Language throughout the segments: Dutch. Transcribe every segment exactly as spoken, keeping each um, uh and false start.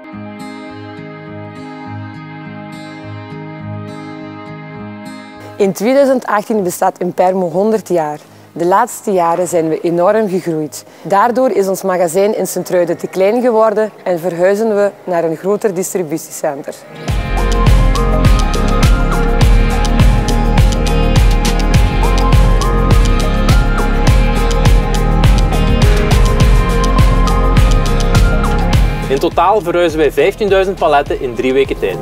In tweeduizend achttien bestaat Impermo honderd jaar. De laatste jaren zijn we enorm gegroeid. Daardoor is ons magazijn in Sint-Truiden te klein geworden en verhuizen we naar een groter distributiecentrum. In totaal verhuizen wij vijftienduizend paletten in drie weken tijd.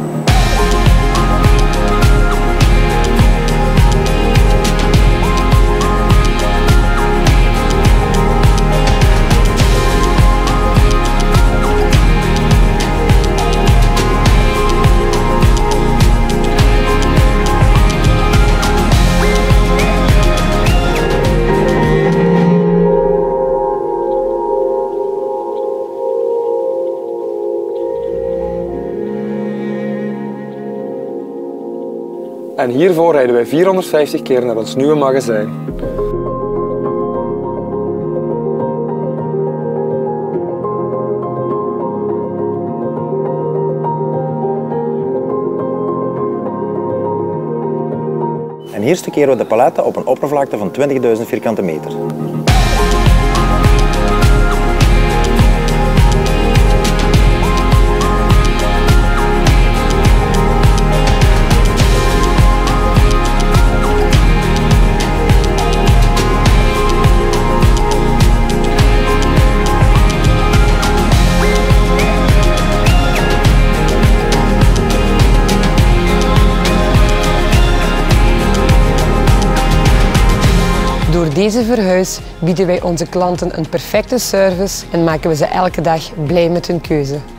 En hiervoor rijden wij vierhonderdvijftig keer naar ons nieuwe magazijn. En hier stukkeren we de paletten op een oppervlakte van twintigduizend vierkante meter. Door deze verhuis bieden wij onze klanten een perfecte service en maken we ze elke dag blij met hun keuze.